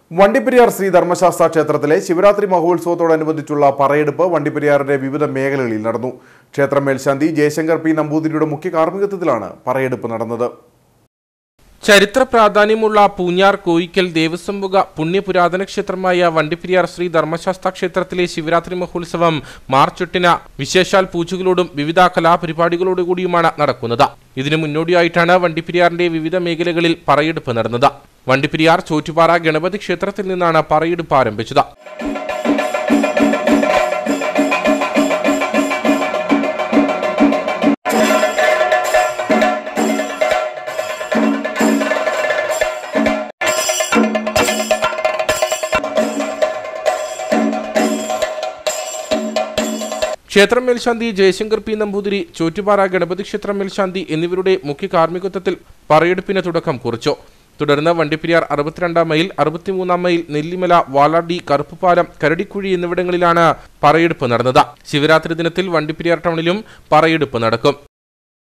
വണ്ടിപ്പെരിയാർ ശ്രീ ധർമ്മശാസ്ത്ര ക്ഷേത്രത്തിലെ ശിവരാത്രി മഹോത്സവത്തോടനുബന്ധിച്ചുള്ള പറയെടുപ്പ് വണ്ടിപ്പെരിയാറിന്റെ വിവിധ മേഖലകളിൽ നടന്നു. ക്ഷേത്ര മേൽശാന്തി ജയശങ്കർ പി നമ്പൂതിരിയുടെ മുഖ്യ കാർമ്മികത്വത്തിലാണ് പറയെടുപ്പ് നടന്നത്. ചരിത്ര പ്രാധാന്യമുള്ള പൂഞ്ഞാർ കോയിക്കൽ ദേവസ്വം വക പുണ്യപുരാതന ക്ഷേത്രമായ വണ്ടിപ്പെരിയാർ ശ്രീ ധർമ്മശാസ്ത്ര ക്ഷേത്രത്തിലെ ശിവരാത്രി മഹോത്സവം മാർച്ച് 8-ന് വിശേഷാൽ പൂജകളോടും വിവിധ കലാപരിപാടികളോടുകൂടിയുമാണ് നടക്കുന്നത്. ഇതിനു മുന്നോടിയായിട്ടാണ് വണ്ടിപ്പെരിയാറിന്റെ വിവിധ മേഖലകളിൽ പറയെടുപ്പ് നടന്നത്. വണ്ടിപ്പെരിയാർ ചോറ്റുപാറ ഗണപതി ക്ഷേത്രത്തിൽ നിന്നാണ് പറയെടുപ്പ് ആരംഭിച്ചത്. ക്ഷേത്ര മേൽശാന്തി ജയശങ്കർ പി നമ്പൂതിരി, ചോറ്റുപാറ ഗണപതി ക്ഷേത്ര മേൽശാന്തി എന്നിവരുടെ മുഖ്യ കാർമ്മികത്വത്തിൽ പറയെടുപ്പിന് തുടക്കം കുറിച്ചു. തുടർന്ന് വണ്ടിപ്പെരിയാർ 62-ാം മൈൽ, 63-ാം മൈൽ, നെല്ലിമല, വാലാടി, കറുപ്പുപാലം, കരടിക്കുഴി എന്നിവിടങ്ങളിലാണ് പറയെടുപ്പ് നടന്നത്. ശിവരാത്രി ദിനത്തിൽ വണ്ടിപ്പെരിയാർ ടൗണിലും പറയെടുപ്പ് നടക്കും.